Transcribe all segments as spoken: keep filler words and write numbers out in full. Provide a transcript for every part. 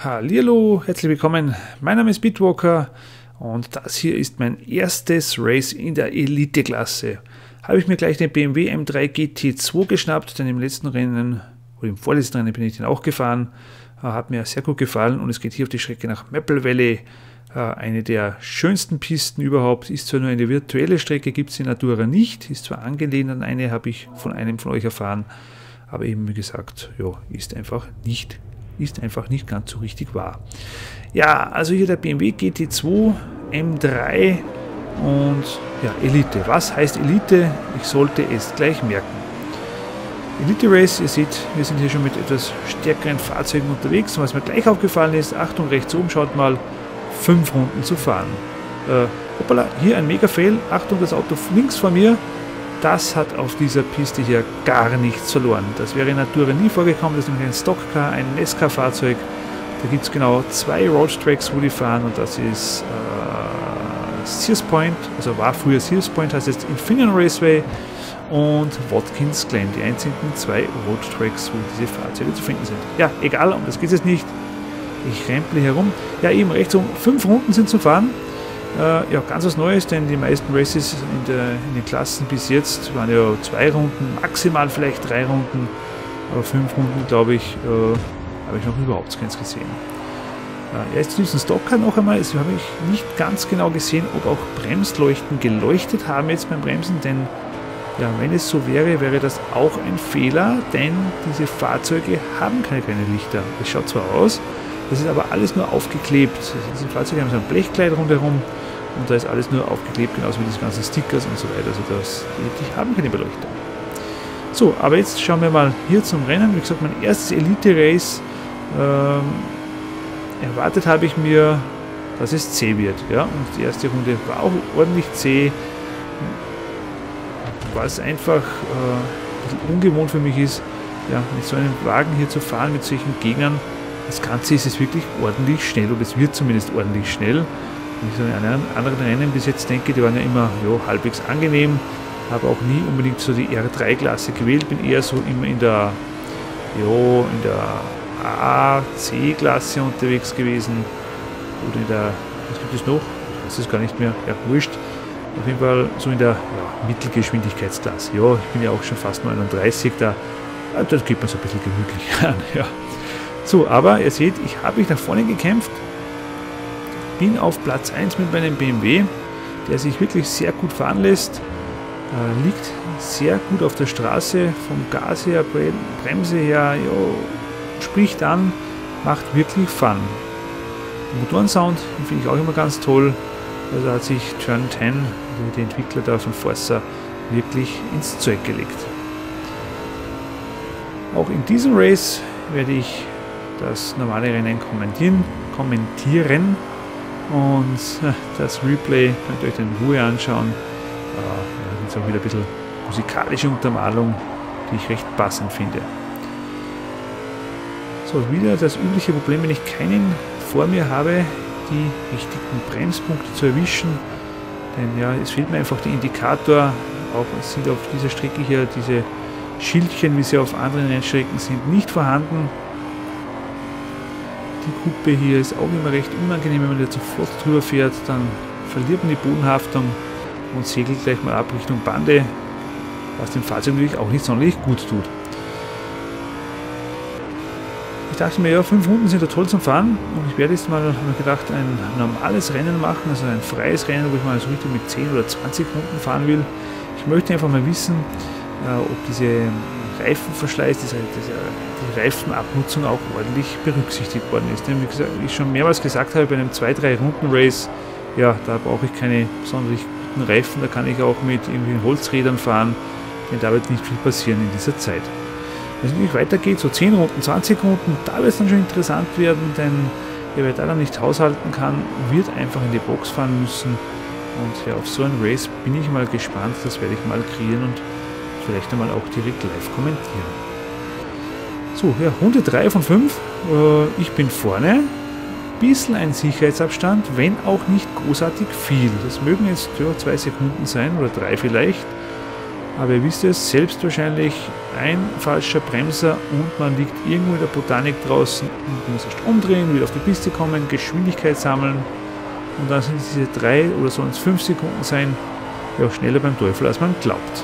Hallihallo, herzlich willkommen. Mein Name ist Bitwalker und das hier ist mein erstes Race in der Elite-Klasse. Habe ich mir gleich den B M W M drei G T zwei geschnappt, denn im letzten Rennen, oder im vorletzten Rennen bin ich den auch gefahren. Hat mir sehr gut gefallen und es geht hier auf die Strecke nach Maple Valley. Eine der schönsten Pisten überhaupt, ist zwar nur eine virtuelle Strecke, gibt es in Natura nicht, ist zwar angelehnt an eine, habe ich von einem von euch erfahren, aber eben wie gesagt, ja, ist einfach nicht ist einfach nicht ganz so richtig wahr. Ja, also hier der B M W G T zwei M drei und ja, Elite. Was heißt Elite? Ich sollte es gleich merken. Elite Race, ihr seht, wir sind hier schon mit etwas stärkeren Fahrzeugen unterwegs. Und was mir gleich aufgefallen ist, Achtung, rechts oben, schaut mal, fünf Runden zu fahren. Äh, hoppala, hier ein Mega-Fail. Achtung, das Auto links vor mir, das hat auf dieser Piste hier gar nichts verloren. Das wäre in Natura nie vorgekommen. Das ist nämlich ein Stockcar, ein Nesca-Fahrzeug. Da gibt es genau zwei Roadtracks, wo die fahren, und das ist äh, Sears Point, also war früher Sears Point, heißt jetzt Infineon Raceway, und Watkins Glen, die einzigen zwei Roadtracks, wo diese Fahrzeuge zu finden sind. Ja, egal, um das geht es jetzt nicht. Ich remple herum. Ja, eben rechts um fünf Runden sind zu fahren. Äh, ja, ganz was Neues, denn die meisten Races in, der, in den Klassen bis jetzt waren ja zwei Runden, maximal vielleicht drei Runden, aber fünf Runden, glaube ich, äh, habe ich noch überhaupt keins gesehen. Äh, ja, jetzt diesen Stockcar noch einmal, also habe ich nicht ganz genau gesehen, ob auch Bremsleuchten geleuchtet haben jetzt beim Bremsen, denn ja, wenn es so wäre, wäre das auch ein Fehler, denn diese Fahrzeuge haben keine kleinen Lichter. Das schaut zwar aus, das ist aber alles nur aufgeklebt. Diese Fahrzeuge haben so ein Blechkleid rundherum und da ist alles nur aufgeklebt, genauso wie diese ganzen Stickers und so weiter. Also das, die, die haben keine Beleuchtung. So, aber jetzt schauen wir mal hier zum Rennen. Wie gesagt, mein erstes Elite-Race. Ähm, erwartet habe ich mir, dass es zäh wird. Ja? Und die erste Runde war auch ordentlich zäh. Was einfach äh, ein bisschen ungewohnt für mich ist, ja, mit so einem Wagen hier zu fahren, mit solchen Gegnern. Das Ganze ist es wirklich ordentlich schnell, oder es wird zumindest ordentlich schnell. Wenn ich so an einen anderen Rennen bis jetzt denke, die waren ja immer jo, halbwegs angenehm, habe auch nie unbedingt so die R drei Klasse gewählt, bin eher so immer in der, jo, in der A C Klasse unterwegs gewesen, oder in der, was gibt es noch? Ich weiß es gar nicht mehr, ja, wurscht. Auf jeden Fall so in der ja, Mittelgeschwindigkeitsklasse. Ja, ich bin ja auch schon fast neununddreißig, da, ja, das geht man so ein bisschen gemütlich an. Ja. So, aber ihr seht, ich habe mich nach vorne gekämpft, bin auf Platz eins mit meinem B M W, der sich wirklich sehr gut fahren lässt, äh, liegt sehr gut auf der Straße, vom Gas her, Bremse her, jo, spricht an, macht wirklich Fun. Den Motorensound finde ich auch immer ganz toll, also hat sich Turn zehn, die Entwickler da von Forza, wirklich ins Zeug gelegt. Auch in diesem Race werde ich das normale Rennen kommentieren, kommentieren und das Replay könnt ihr euch dann in Ruhe anschauen. Da äh, gibt es auch wieder ein bisschen musikalische Untermalung, die ich recht passend finde. So, wieder das übliche Problem, wenn ich keinen vor mir habe, die richtigen Bremspunkte zu erwischen, denn ja, es fehlt mir einfach der Indikator. Auch es sind auf dieser Strecke hier diese Schildchen, wie sie auf anderen Rennstrecken sind, nicht vorhanden. Die Kuppe hier ist auch immer recht unangenehm, wenn man da zu flott drüber fährt, dann verliert man die Bodenhaftung und segelt gleich mal ab Richtung Bande, was dem Fahrzeug natürlich auch nicht sonderlich gut tut. Ich dachte mir, ja, fünf Runden sind da toll zum Fahren, und ich werde jetzt mal, habe mir gedacht, ein normales Rennen machen, also ein freies Rennen, wo ich mal so richtig mit zehn oder zwanzig Runden fahren will. Ich möchte einfach mal wissen, äh, ob diese Reifenverschleiß, diese, diese, die Reifenabnutzung auch ordentlich berücksichtigt worden ist. Denn wie, gesagt, wie ich schon mehrmals gesagt habe, bei einem zwei drei Runden Race, ja, da brauche ich keine sonderlich guten Reifen, da kann ich auch mit irgendwelchen Holzrädern fahren, denn da wird nicht viel passieren in dieser Zeit. Wenn es natürlich weitergeht, so zehn Runden, zwanzig Runden, da wird es dann schon interessant werden, denn wer da dann nicht haushalten kann, wird einfach in die Box fahren müssen. Und ja, auf so ein Race bin ich mal gespannt, das werde ich mal kreieren und vielleicht einmal auch direkt live kommentieren. So, ja, Runde drei von fünf. Äh, ich bin vorne. Bisschen ein Sicherheitsabstand, wenn auch nicht großartig viel. Das mögen jetzt ja, zwei Sekunden sein oder drei vielleicht. Aber ihr wisst es, selbst wahrscheinlich ein falscher Bremser und man liegt irgendwo in der Botanik draußen und muss erst umdrehen, wieder auf die Piste kommen, Geschwindigkeit sammeln und dann sind es diese drei oder sollen es fünf Sekunden sein, ja, schneller beim Teufel, als man glaubt.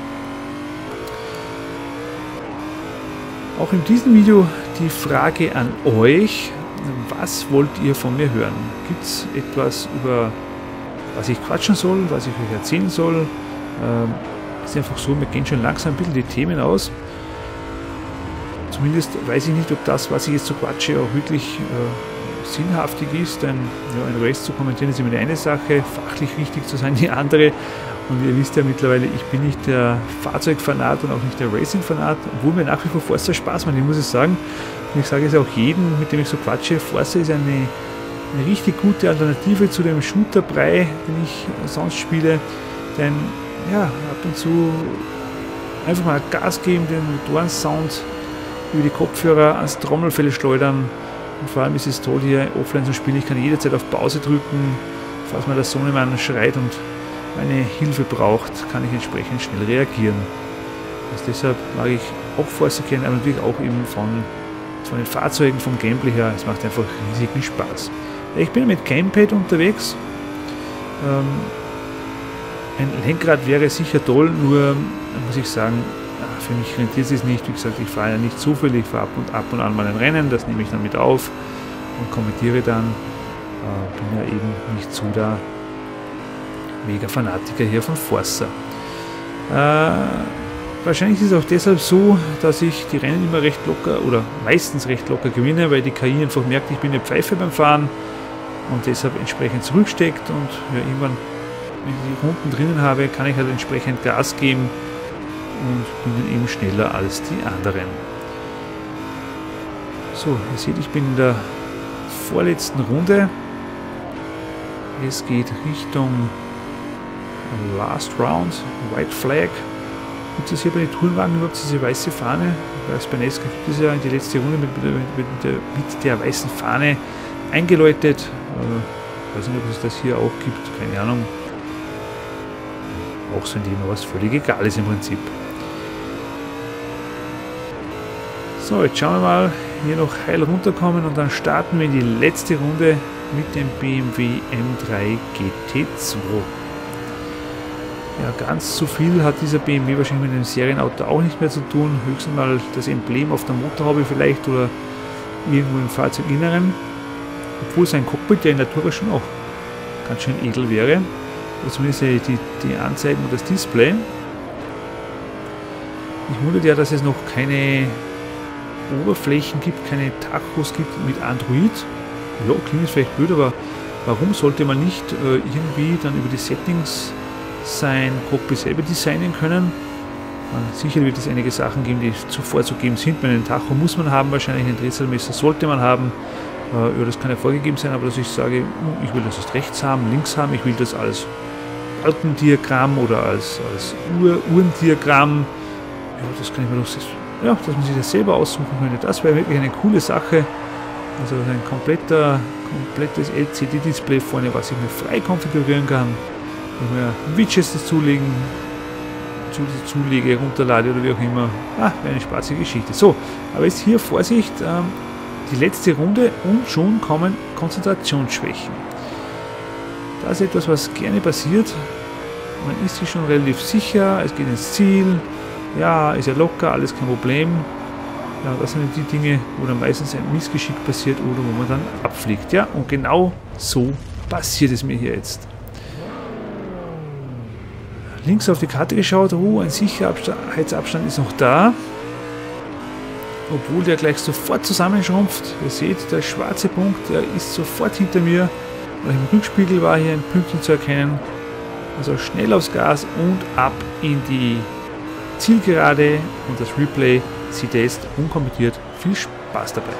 Auch in diesem Video die Frage an euch, was wollt ihr von mir hören? Gibt es etwas, über was ich quatschen soll, was ich euch erzählen soll? Ähm, ist einfach so, wir gehen schon langsam ein bisschen die Themen aus. Zumindest weiß ich nicht, ob das, was ich jetzt so quatsche, auch wirklich äh, sinnhaftig ist, denn ja, ein Race zu kommentieren ist immer die eine Sache, fachlich richtig zu sein die andere. Und ihr wisst ja mittlerweile, ich bin nicht der Fahrzeugfanat und auch nicht der Racing-Fanat, obwohl mir nach wie vor Forza Spaß macht, ich muss es sagen. Und ich sage es auch jedem, mit dem ich so quatsche, Forza ist eine, eine richtig gute Alternative zu dem Shooter-Brei, den ich sonst spiele. Denn ja, ab und zu einfach mal Gas geben, den Motorensound über die Kopfhörer ans Trommelfell schleudern. Und vor allem ist es toll, hier offline zu spielen. Ich kann jederzeit auf Pause drücken, falls mal der Sohnemann schreit und meine Hilfe braucht, kann ich entsprechend schnell reagieren. Also deshalb mag ich auch Forza kennen, aber natürlich auch eben von, von den Fahrzeugen, vom Gameplay her. Es macht einfach riesigen Spaß. Ich bin mit Gamepad unterwegs. Ähm, ein Lenkrad wäre sicher toll, nur muss ich sagen, für mich rentiert es nicht. Wie gesagt, ich fahre ja nicht so viel, ich fahre ab und, ab und an mal ein Rennen, das nehme ich dann mit auf und kommentiere dann. Äh, bin ja eben nicht so der mega Fanatiker hier von Forza. Äh, wahrscheinlich ist es auch deshalb so, dass ich die Rennen immer recht locker oder meistens recht locker gewinne, weil die K I einfach merkt, ich bin eine Pfeife beim Fahren und deshalb entsprechend zurücksteckt und ja, irgendwann, wenn ich die Runden drinnen habe, kann ich halt entsprechend Gas geben und bin dann eben schneller als die anderen. So, ihr seht, ich bin in der vorletzten Runde. Es geht Richtung Last Round, White Flag. Gibt es hier bei den Tourenwagen überhaupt diese weiße Fahne? Weil bei Nesca gibt es ja in die letzte Runde mit, mit, mit, der, mit der weißen Fahne eingeläutet. Ich weiß nicht, ob es das hier auch gibt, keine Ahnung. Auch so ein Thema, was völlig egal ist im Prinzip. So, jetzt schauen wir mal, hier noch heil runterkommen und dann starten wir in die letzte Runde mit dem B M W M drei G T zwei. Ja, ganz so viel hat dieser B M W wahrscheinlich mit dem Serienauto auch nicht mehr zu tun. Höchstens mal das Emblem auf der Motorhaube vielleicht oder irgendwo im Fahrzeuginneren. Obwohl sein Cockpit ja in der Natur schon auch ganz schön edel wäre. Oder zumindest die, die Anzeigen und das Display. Ich wundere ja, dass es noch keine Oberflächen gibt, keine Tachos gibt mit Android. Ja, klingt vielleicht blöd, aber warum sollte man nicht äh, irgendwie dann über die Settings sein Cockpit selber designen können? Man, sicher wird es einige Sachen geben, die vorzugeben sind. Bei einem Tacho muss man haben, wahrscheinlich ein Drehzahlmesser sollte man haben. Äh, ja, das kann ja vorgegeben sein, aber dass ich sage, ich will das erst rechts haben, links haben, ich will das als Balkendiagramm oder als, als Uhr, Uhrendiagramm. Ja, das kann ich mir doch, ja, dass man sich das selber aussuchen könnte. Das wäre wirklich eine coole Sache. Also ein kompletter, komplettes L C D-Display vorne, was ich mir frei konfigurieren kann. Wenn ich mir Widgets dazulegen, zulege, runterlade oder wie auch immer. Ah, wäre eine spaßige Geschichte. So, aber jetzt hier Vorsicht, ähm, die letzte Runde und schon kommen Konzentrationsschwächen. Das ist etwas, was gerne passiert. Man ist sich schon relativ sicher, es geht ins Ziel. Ja, ist ja locker, alles kein Problem. Ja, das sind die Dinge, wo dann meistens ein Missgeschick passiert oder wo man dann abfliegt. Ja, und genau so passiert es mir hier jetzt. Links auf die Karte geschaut, oh, ein Sicherheitsabstand ist noch da. Obwohl der gleich sofort zusammenschrumpft. Ihr seht, der schwarze Punkt, der ist sofort hinter mir. Und im Rückspiegel war hier ein Pünktchen zu erkennen. Also schnell aufs Gas und ab in die Zielgerade und das Replay sieht ihr jetzt unkommentiert. Viel Spaß dabei.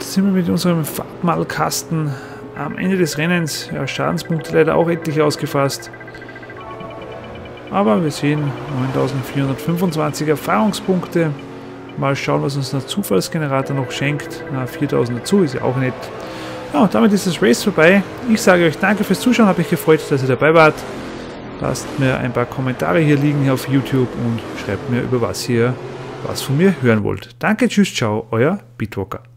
Und sind wir mit unserem Farbmalkasten am Ende des Rennens. Ja, Schadenspunkte leider auch etlich ausgefasst. Aber wir sehen neuntausendvierhundertfünfundzwanzig Erfahrungspunkte. Mal schauen, was uns der Zufallsgenerator noch schenkt. Na, viertausend dazu, ist ja auch nett. Ja, und damit ist das Race vorbei. Ich sage euch danke fürs Zuschauen, habe mich gefreut, dass ihr dabei wart. Lasst mir ein paar Kommentare hier liegen hier auf YouTube und schreibt mir, über was ihr was von mir hören wollt. Danke, tschüss, ciao, euer Bitwalker.